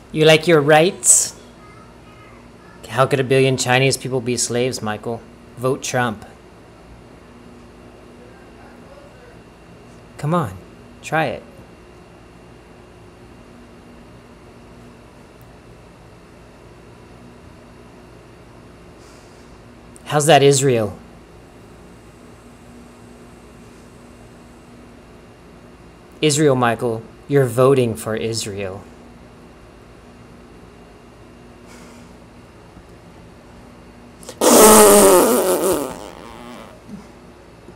You like your rights? How could a billion Chinese people be slaves, Michael? Vote Trump. Come on, try it. How's that Israel? Israel, Michael. You're voting for Israel.